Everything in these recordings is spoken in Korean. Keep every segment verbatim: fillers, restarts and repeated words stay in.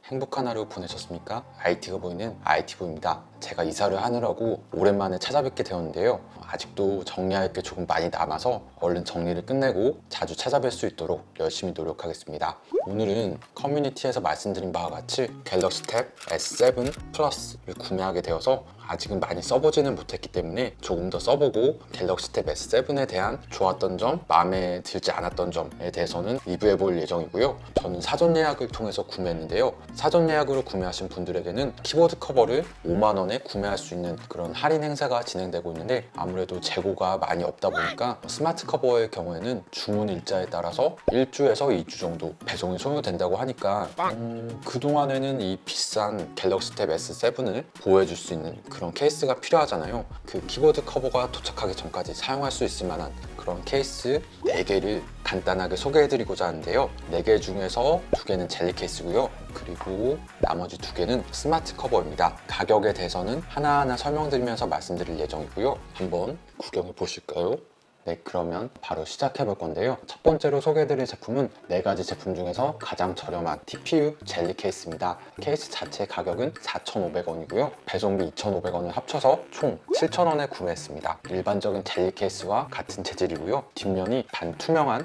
행복한 하루 보내셨습니까? 아이티가 보이는 아이티부입니다. 제가 이사를 하느라고 오랜만에 찾아뵙게 되었는데요. 아직도 정리할 게 조금 많이 남아서 얼른 정리를 끝내고 자주 찾아뵐 수 있도록 열심히 노력하겠습니다. 오늘은 커뮤니티에서 말씀드린 바와 같이 갤럭시 탭 에스 세븐 플러스를 구매하게 되어서 아직은 많이 써보지는 못했기 때문에 조금 더 써보고 갤럭시 탭 에스 세븐에 대한 좋았던 점, 마음에 들지 않았던 점에 대해서는 리뷰해 볼 예정이고요. 저는 사전 예약을 통해서 구매했는데요. 사전 예약으로 구매하신 분들에게는 키보드 커버를 오만 원에 구매할 수 있는 그런 할인 행사가 진행되고 있는데, 아무래도 재고가 많이 없다 보니까 스마트 커버의 경우에는 주문 일자에 따라서 일 주에서 이 주 정도 배송이 소요된다고 하니까 음, 그동안에는 이 비싼 갤럭시 탭 에스 세븐을 보호해줄 수 있는 그런 케이스가 필요하잖아요. 그 키보드 커버가 도착하기 전까지 사용할 수 있을 만한 그런 케이스 네 개를 간단하게 소개해드리고자 하는데요. 네 개 중에서 두 개는 젤리 케이스고요. 그리고 나머지 두 개는 스마트 커버입니다. 가격에 대해서는 하나하나 설명드리면서 말씀드릴 예정이고요. 한번 구경해 보실까요? 네, 그러면 바로 시작해 볼 건데요. 첫 번째로 소개해드릴 제품은 네 가지 제품 중에서 가장 저렴한 티피유 젤리 케이스입니다. 케이스 자체 가격은 사천오백 원이고요. 배송비 이천오백 원을 합쳐서 총 칠천 원에 구매했습니다. 일반적인 젤리 케이스와 같은 재질이고요. 뒷면이 반투명한,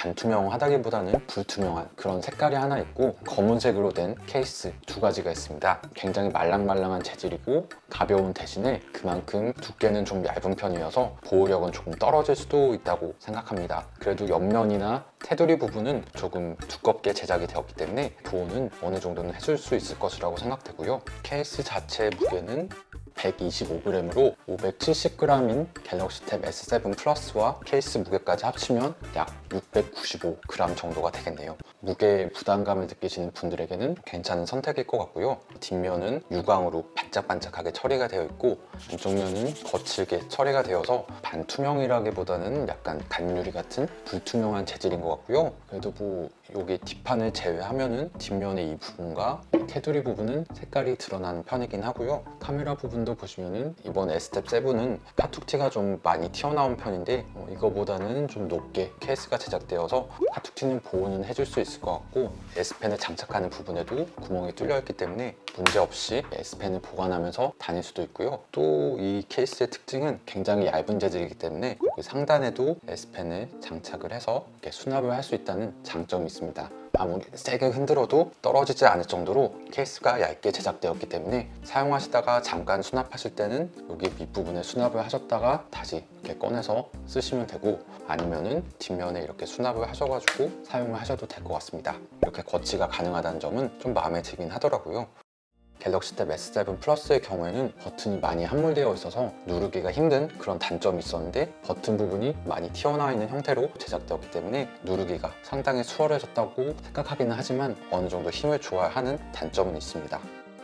반투명하다기보다는 불투명한 그런 색깔이 하나 있고, 검은색으로 된 케이스 두 가지가 있습니다. 굉장히 말랑말랑한 재질이고 가벼운 대신에 그만큼 두께는 좀 얇은 편이어서 보호력은 조금 떨어질 수도 있다고 생각합니다. 그래도 옆면이나 테두리 부분은 조금 두껍게 제작이 되었기 때문에 보호는 어느 정도는 해줄 수 있을 것이라고 생각되고요. 케이스 자체의 무게는 백이십오 그램으로 오백칠십 그램인 갤럭시 탭 에스 세븐 플러스와 케이스 무게까지 합치면 약 육백구십오 그램 정도가 되겠네요. 무게 부담감을 느끼시는 분들에게는 괜찮은 선택일 것 같고요. 뒷면은 유광으로 반짝반짝하게 처리가 되어 있고, 안쪽면은 거칠게 처리가 되어서 반투명이라기보다는 약간 간유리 같은 불투명한 재질인 것 같고요. 그래도 뭐 여기 뒷판을 제외하면은 뒷면의 이 부분과 테두리 부분은 색깔이 드러나는 편이긴 하고요. 카메라 부분도 보시면은 이번 에스 탭 세븐은 카툭티가 좀 많이 튀어나온 편인데 어, 이거보다는 좀 높게 케이스가 제작되어서 카툭티는 보호는 해줄 수 있을 것 같고, S펜을 장착하는 부분에도 구멍이 뚫려 있기 때문에 문제없이 S펜을 보관하면서 다닐 수도 있고요. 또 이 케이스의 특징은 굉장히 얇은 재질이기 때문에 여기 상단에도 S펜을 장착을 해서 이렇게 수납을 할 수 있다는 장점이 있습니다. 아무리 세게 흔들어도 떨어지지 않을 정도로 케이스가 얇게 제작되었기 때문에 사용하시다가 잠깐 수납하실 때는 여기 밑부분에 수납을 하셨다가 다시 이렇게 꺼내서 쓰시면 되고, 아니면은 뒷면에 이렇게 수납을 하셔가지고 사용을 하셔도 될 것 같습니다. 이렇게 거치가 가능하다는 점은 좀 마음에 들긴 하더라고요. 갤럭시 탭 에스 세븐 플러스의 경우에는 버튼이 많이 함몰되어 있어서 누르기가 힘든 그런 단점이 있었는데, 버튼 부분이 많이 튀어나와 있는 형태로 제작되었기 때문에 누르기가 상당히 수월해졌다고 생각하기는 하지만 어느 정도 힘을 줘야 하는 단점은 있습니다.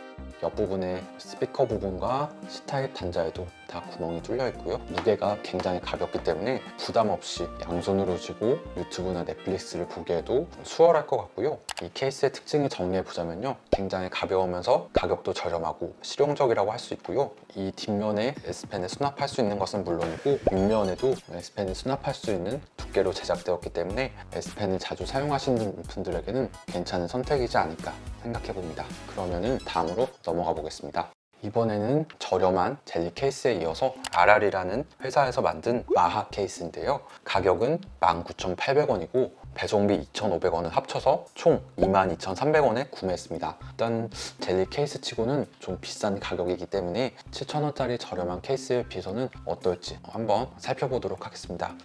옆부분에 스피커 부분과 씨 타입 단자에도 다 구멍이 뚫려 있고요. 무게가 굉장히 가볍기 때문에 부담 없이 양손으로 쥐고 유튜브나 넷플릭스를 보기에도 수월할 것 같고요. 이 케이스의 특징을 정리해 보자면요, 굉장히 가벼우면서 가격도 저렴하고 실용적이라고 할 수 있고요. 이 뒷면에 S펜을 수납할 수 있는 것은 물론이고 윗면에도 S펜을 수납할 수 있는 두께로 제작되었기 때문에 S펜을 자주 사용하시는 분들에게는 괜찮은 선택이지 않을까 생각해 봅니다. 그러면은 다음으로 넘어가 보겠습니다. 이번에는 저렴한 젤리 케이스에 이어서 아랄이라는 회사에서 만든 마하 케이스인데요. 가격은 만 구천팔백 원이고 배송비 이천오백 원을 합쳐서 총 이만 이천삼백 원에 구매했습니다. 일단 젤리 케이스 치고는 좀 비싼 가격이기 때문에 칠천 원짜리 저렴한 케이스에 비해서는 어떨지 한번 살펴보도록 하겠습니다.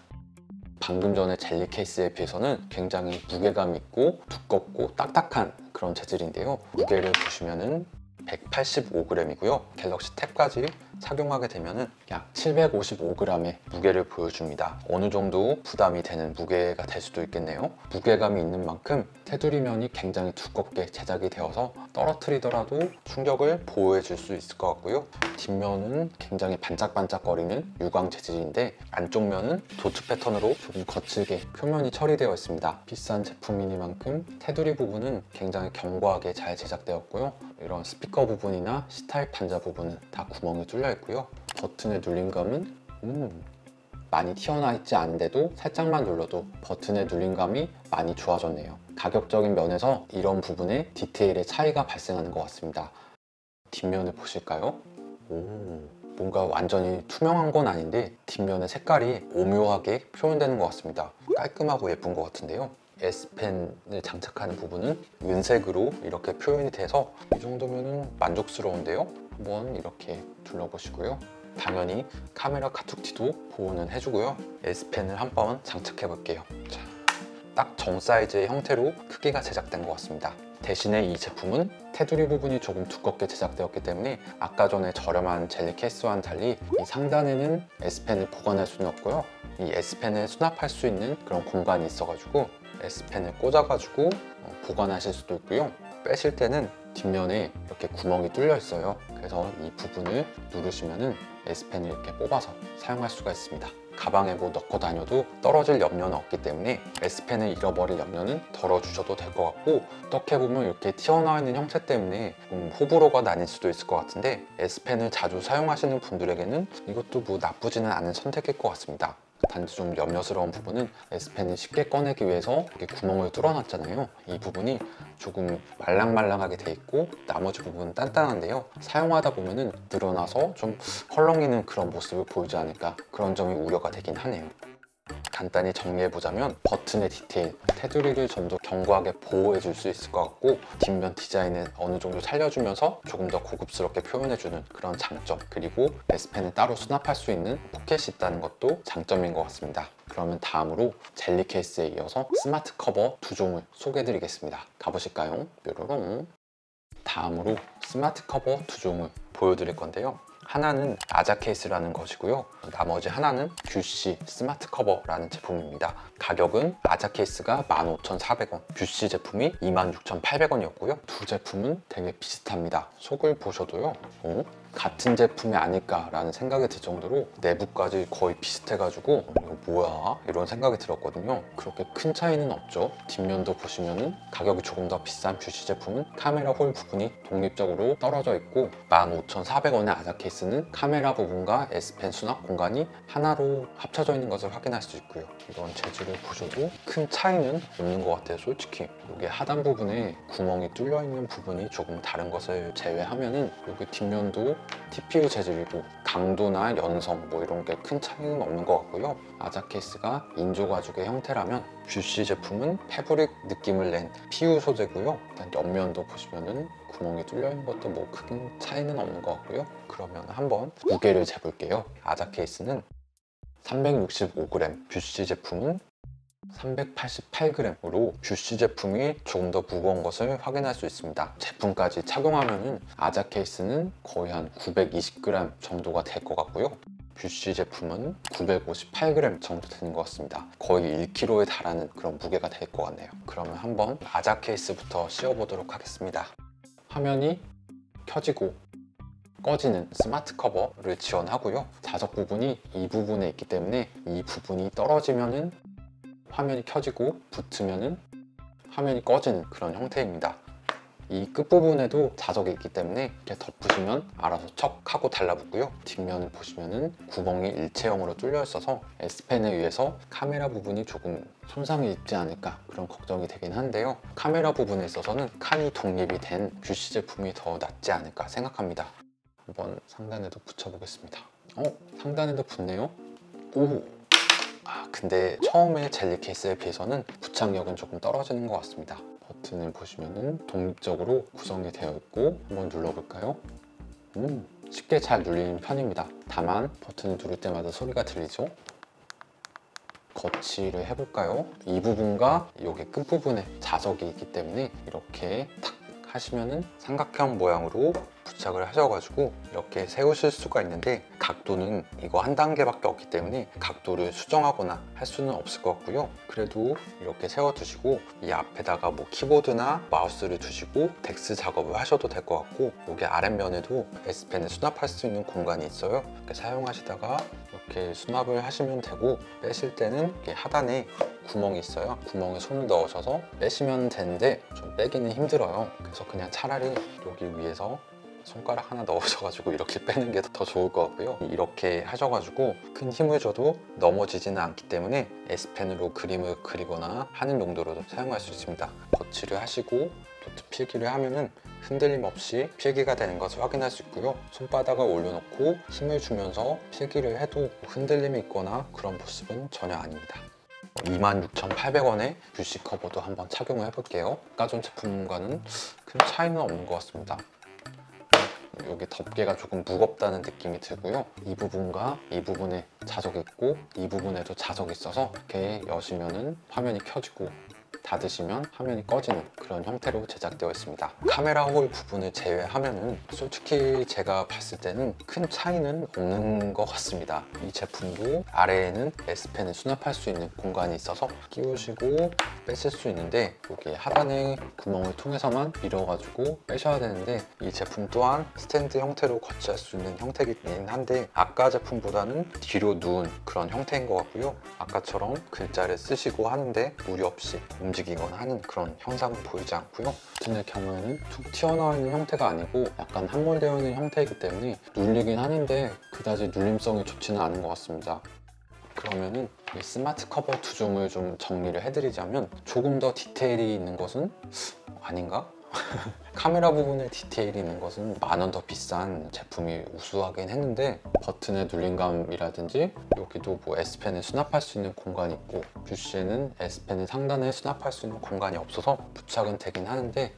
방금 전에 젤리 케이스에 비해서는 굉장히 무게감 있고 두껍고 딱딱한 그런 재질인데요. 무게를 보시면은 백팔십오 그램이고요. 갤럭시 탭까지 착용하게 되면 약 칠백오십오 그램의 무게를 보여줍니다. 어느 정도 부담이 되는 무게가 될 수도 있겠네요. 무게감이 있는 만큼 테두리면이 굉장히 두껍게 제작이 되어서 떨어뜨리더라도 충격을 보호해 줄 수 있을 것 같고요. 뒷면은 굉장히 반짝반짝거리는 유광 재질인데, 안쪽 면은 도트 패턴으로 조금 거칠게 표면이 처리되어 있습니다. 비싼 제품이니만큼 테두리 부분은 굉장히 견고하게 잘 제작되었고요. 이런 스피커 부분이나 씨 타입 단자 부분은 다 구멍이 뚫려 있고요. 버튼의 눌림감은 음, 많이 튀어나와 있지 않은데도 살짝만 눌러도 버튼의 눌림감이 많이 좋아졌네요. 가격적인 면에서 이런 부분에 디테일의 차이가 발생하는 것 같습니다. 뒷면을 보실까요? 오, 뭔가 완전히 투명한 건 아닌데 뒷면의 색깔이 오묘하게 표현되는 것 같습니다. 깔끔하고 예쁜 것 같은데요. S펜을 장착하는 부분은 은색으로 이렇게 표현이 돼서 이 정도면 만족스러운데요. 한번 이렇게 둘러보시고요. 당연히 카메라 카툭티도 보호는 해주고요. S펜을 한번 장착해 볼게요. 자, 딱 정 사이즈의 형태로 크기가 제작된 것 같습니다. 대신에 이 제품은 테두리 부분이 조금 두껍게 제작되었기 때문에 아까 전에 저렴한 젤리 케이스와는 달리 이 상단에는 S펜을 보관할 수는 없고요. 이 S펜을 수납할 수 있는 그런 공간이 있어가지고 S펜을 꽂아가지고 보관하실 수도 있고요. 빼실 때는 뒷면에 이렇게 구멍이 뚫려 있어요. 그래서 이 부분을 누르시면은 S펜을 이렇게 뽑아서 사용할 수가 있습니다. 가방에 뭐 넣고 다녀도 떨어질 염려는 없기 때문에 S펜을 잃어버릴 염려는 덜어주셔도 될 것 같고, 어떻게 보면 이렇게 튀어나와 있는 형태 때문에 좀 호불호가 나뉠 수도 있을 것 같은데 S펜을 자주 사용하시는 분들에게는 이것도 뭐 나쁘지는 않은 선택일 것 같습니다. 단지 좀 염려스러운 부분은 S펜을 쉽게 꺼내기 위해서 이렇게 구멍을 뚫어놨잖아요. 이 부분이 조금 말랑말랑하게 돼 있고 나머지 부분은 단단한데요. 사용하다 보면은 늘어나서 좀 헐렁이는 그런 모습을 보이지 않을까, 그런 점이 우려가 되긴 하네요. 간단히 정리해보자면 버튼의 디테일, 테두리를 좀 더 견고하게 보호해 줄 수 있을 것 같고, 뒷면 디자인을 어느 정도 살려주면서 조금 더 고급스럽게 표현해주는 그런 장점, 그리고 S펜을 따로 수납할 수 있는 포켓이 있다는 것도 장점인 것 같습니다. 그러면 다음으로 젤리 케이스에 이어서 스마트 커버 두 종을 소개해드리겠습니다. 가보실까요? 뾰로롱. 다음으로 스마트 커버 두 종을 보여드릴 건데요. 하나는 아자 케이스라는 것이고요. 나머지 하나는 뷰시 스마트 커버라는 제품입니다. 가격은 아자 케이스가 만 오천사백 원, 뷰시 제품이 이만 육천팔백 원이었고요. 두 제품은 되게 비슷합니다. 속을 보셔도요. 어? 같은 제품이 아닐까라는 생각이 들 정도로 내부까지 거의 비슷해가지고 이거 뭐야? 이런 생각이 들었거든요. 그렇게 큰 차이는 없죠. 뒷면도 보시면은 가격이 조금 더 비싼 뷰시 제품은 카메라 홀 부분이 독립적으로 떨어져 있고, 만 오천사백 원의 아자 케이스는 카메라 부분과 S펜 수납 공간이 하나로 합쳐져 있는 것을 확인할 수 있고요. 이런 재질을 보셔도 큰 차이는 없는 것 같아요. 솔직히 이게 하단 부분에 구멍이 뚫려 있는 부분이 조금 다른 것을 제외하면은 여기 뒷면도 티피유 재질이고 강도나 연성 뭐 이런 게 큰 차이는 없는 것 같고요. 아자 케이스가 인조 가죽의 형태라면 뷰시 제품은 패브릭 느낌을 낸 피유 소재고요. 일단 옆면도 보시면은 구멍이 뚫려 있는 것도 뭐 큰 차이는 없는 것 같고요. 그러면 한번 무게를 재볼게요. 아자 케이스는 삼백육십오 그램, 뷰시 제품은 삼백팔십팔 그램으로 뷰시 제품이 조금 더 무거운 것을 확인할 수 있습니다. 제품까지 착용하면은 아자 케이스는 거의 한 구백이십 그램 정도가 될 것 같고요. 뷰시 제품은 구백오십팔 그램 정도 되는 것 같습니다. 거의 일 킬로그램에 달하는 그런 무게가 될 것 같네요. 그러면 한번 아자 케이스부터 씌워보도록 하겠습니다. 화면이 켜지고 꺼지는 스마트 커버를 지원하고요. 자석 부분이 이 부분에 있기 때문에 이 부분이 떨어지면은 화면이 켜지고 붙으면은 화면이 꺼지는 그런 형태입니다. 이 끝부분에도 자석이 있기 때문에 이렇게 덮으시면 알아서 척 하고 달라붙고요. 뒷면을 보시면은 구멍이 일체형으로 뚫려 있어서 S펜에 의해서 카메라 부분이 조금 손상이 있지 않을까 그런 걱정이 되긴 한데요. 카메라 부분에 있어서는 칸이 독립이 된 뷰시 제품이 더 낫지 않을까 생각합니다. 한번 상단에도 붙여보겠습니다. 어? 상단에도 붙네요? 오! 아, 근데 처음에 젤리 케이스에 비해서는 부착력은 조금 떨어지는 것 같습니다. 버튼을 보시면은 독립적으로 구성이 되어 있고, 한번 눌러볼까요? 음, 쉽게 잘 눌리는 편입니다. 다만 버튼을 누를 때마다 소리가 들리죠? 거치를 해볼까요? 이 부분과 여기 끝부분에 자석이 있기 때문에 이렇게 탁 하시면은 삼각형 모양으로 부착을 하셔가지고 이렇게 세우실 수가 있는데, 각도는 이거 한 단계밖에 없기 때문에 각도를 수정하거나 할 수는 없을 것 같고요. 그래도 이렇게 세워 두시고 이 앞에다가 뭐 키보드나 마우스를 두시고 덱스 작업을 하셔도 될 것 같고, 여기 아랫면에도 S펜을 수납할 수 있는 공간이 있어요. 이렇게 사용하시다가 이렇게 수납을 하시면 되고, 빼실 때는 이렇게 하단에 구멍이 있어요. 구멍에 손을 넣으셔서 빼시면 되는데 좀 빼기는 힘들어요. 그래서 그냥 차라리 여기 위에서 손가락 하나 넣으셔가지고 이렇게 빼는 게 더 좋을 것 같고요. 이렇게 하셔가지고 큰 힘을 줘도 넘어지지는 않기 때문에 S펜으로 그림을 그리거나 하는 용도로도 사용할 수 있습니다. 거치를 하시고 노트 필기를 하면은 흔들림 없이 필기가 되는 것을 확인할 수 있고요. 손바닥을 올려놓고 힘을 주면서 필기를 해도 흔들림이 있거나 그런 모습은 전혀 아닙니다. 이만 육천팔백 원의 뷰시 커버도 한번 착용을 해볼게요. 아까 전 제품과는 큰 차이는 없는 것 같습니다. 여기 덮개가 조금 무겁다는 느낌이 들고요. 이 부분과 이 부분에 자석이 있고 이 부분에도 자석이 있어서 이렇게 여시면은 화면이 켜지고 닫으시면 화면이 꺼지는 그런 형태로 제작되어 있습니다. 카메라 홀 부분을 제외하면은 솔직히 제가 봤을 때는 큰 차이는 없는 것 같습니다. 이 제품도 아래에는 S펜을 수납할 수 있는 공간이 있어서 끼우시고 빼실 수 있는데 여기 하단의 구멍을 통해서만 밀어가지고 빼셔야 되는데 이 제품 또한 스탠드 형태로 거치할 수 있는 형태이긴 한데 아까 제품보다는 뒤로 누운 그런 형태인 것 같고요. 아까처럼 글자를 쓰시고 하는데 무리 없이 움직이거나 하는 그런 현상은 보이지 않고요. 버튼의 경우에는 툭 튀어나와 있는 형태가 아니고 약간 함몰되어 있는 형태이기 때문에 눌리긴 하는데 그다지 눌림성이 좋지는 않은 것 같습니다. 그러면은 이 스마트 커버 두 종을 좀 정리를 해드리자면 조금 더 디테일이 있는 것은 아닌가? 카메라 부분에 디테일이 있는 것은 만 원 더 비싼 제품이 우수하긴 했는데 버튼의 눌림감이라든지 여기도 뭐 S펜을 수납할 수 있는 공간이 있고 뷰시에는 S펜을 상단에 수납할 수 있는 공간이 없어서 부착은 되긴 하는데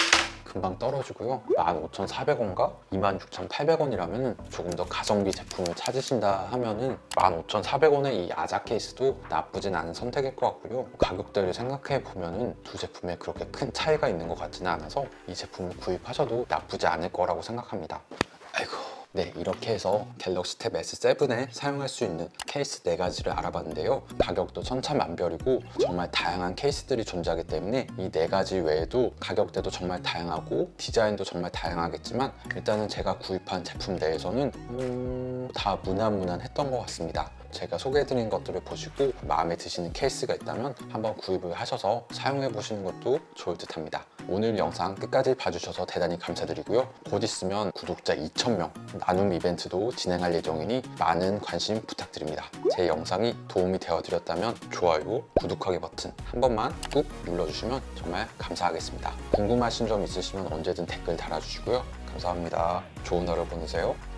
금방 떨어지고요. 만 오천사백 원과 이만 육천팔백 원이라면 조금 더 가성비 제품을 찾으신다 하면은 만 오천사백 원의 이 아자 케이스도 나쁘진 않은 선택일 것 같고요. 가격대를 생각해 보면은 두 제품에 그렇게 큰 차이가 있는 것 같지는 않아서 이 제품을 구입하셔도 나쁘지 않을 거라고 생각합니다. 아이고. 네, 이렇게 해서 갤럭시 탭 에스 세븐에 사용할 수 있는 케이스 네 가지를 알아봤는데요. 가격도 천차만별이고 정말 다양한 케이스들이 존재하기 때문에 이 네 가지 외에도 가격대도 정말 다양하고 디자인도 정말 다양하겠지만 일단은 제가 구입한 제품 내에서는 음... 다 무난무난했던 것 같습니다. 제가 소개해드린 것들을 보시고 마음에 드시는 케이스가 있다면 한번 구입을 하셔서 사용해 보시는 것도 좋을 듯 합니다. 오늘 영상 끝까지 봐주셔서 대단히 감사드리고요. 곧 있으면 구독자 이천 명 나눔 이벤트도 진행할 예정이니 많은 관심 부탁드립니다. 제 영상이 도움이 되어드렸다면 좋아요, 구독하기 버튼 한 번만 꾹 눌러주시면 정말 감사하겠습니다. 궁금하신 점 있으시면 언제든 댓글 달아주시고요. 감사합니다. 좋은 하루 보내세요.